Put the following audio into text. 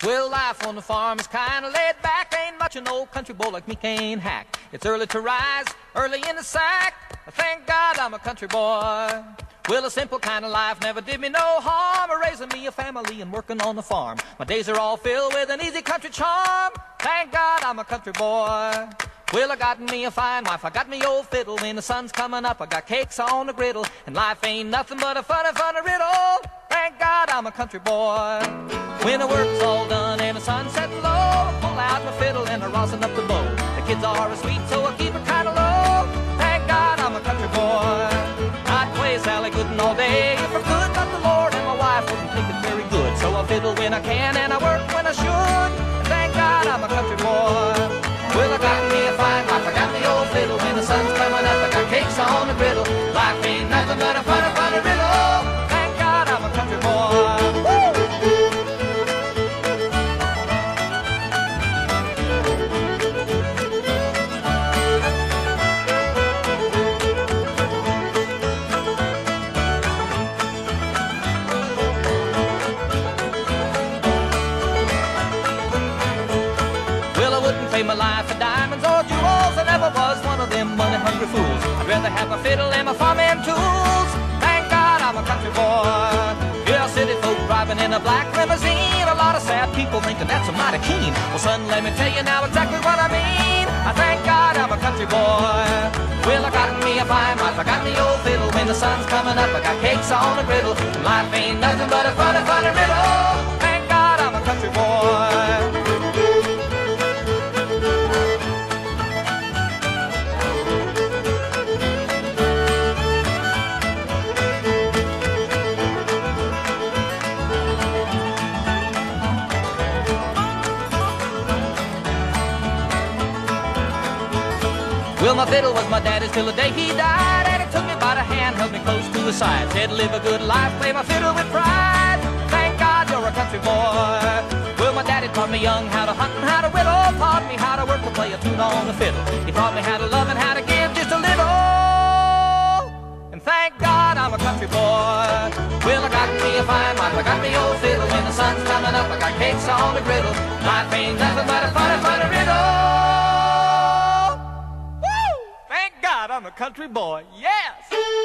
Well, life on the farm is kinda laid back. Ain't much an old country boy like me can't hack. It's early to rise, early in the sack. Thank God I'm a country boy. Well, a simple kind of life never did me no harm. Raising me a family and working on the farm. My days are all filled with an easy country charm. Thank God I'm a country boy. Well, I got me a fine wife, I got me old fiddle. When the sun's coming up, I got cakes on the griddle. And life ain't nothing but a funny, funny riddle. Thank God I'm a country boy. When the work's all done and the sun's setting low, I pull out my fiddle and I rosin up the bow. The kids are asleep, so I keep it kinda low. Thank God I'm a country boy. I'd play Sally Gooden all day if I could, but the Lord and my wife wouldn't think it very good. So I fiddle when I can and I work when I should. And thank God I'm a country boy. Well, I got me a fine wife, I got me old fiddle. When the sun's coming up, I got cakes on the griddle. Life ain't nothing but a funny, funny riddle. Thank God I'm a country boy. Woo! My life for diamonds or jewels. I never was one of them money-hungry fools. I'd rather have my fiddle and my farming tools. Thank God I'm a country boy. Yeah, city folk driving in a black limousine. A lot of sad people thinking that's a mighty keen. Well, son, let me tell you now exactly what I mean. I thank God I'm a country boy. Well, I got me a fine wife, I got me old fiddle. When the sun's coming up, I got cakes on the griddle. And life ain't nothing but a funny, funny riddle. Thank God I'm a country boy. Well, my fiddle was my daddy's till the day he died. And he took me by the hand, held me close to his side. Said, live a good life, play my fiddle with pride. Thank God you're a country boy. Well, my daddy taught me young how to hunt and how to whittle. Taught me how to work to play a tune on the fiddle. He taught me how to love and how to give just a little. And thank God I'm a country boy. Well, I got me a fine wife, I got me old fiddle. When the sun's coming up, I got cakes on the griddle. Life ain't nothing but a funny, funny riddle. I'm a country boy, yes!